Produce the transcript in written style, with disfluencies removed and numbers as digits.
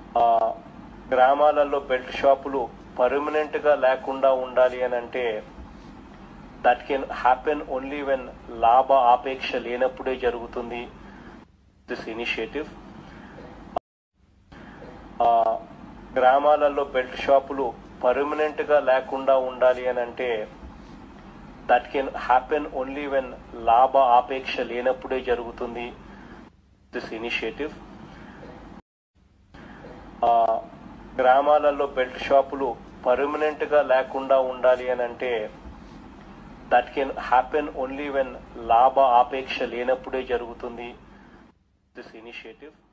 ఆ, గ్రామాలలో బెల్ట్ షాపులు పర్మనెంట్ గా లేకుండా ఉండాలి అని అంటే that can happen only when లాభ ఆపేక్ష లేనప్పుడే జరుగుతుంది దిస్ ఇనిషియేటివ్. గ్రామాలలో బెల్ట్ షాపులు పర్మనెంట్ గా లేకుండా ఉండాలి అని అంటే that can happen only when లాభ ఆపేక్ష లేనప్పుడే జరుగుతుంది దిస్ ఇనిషియేటివ్. గ్రామాలలో బెల్ట్ షాపులు పర్మనెంట్ గా లేకుండా ఉండాలి అని అంటే that can happen only when లాభ ఆపేక్ష లేనప్పుడే జరుగుతుంది దిస్ ఇనిషియేటివ్.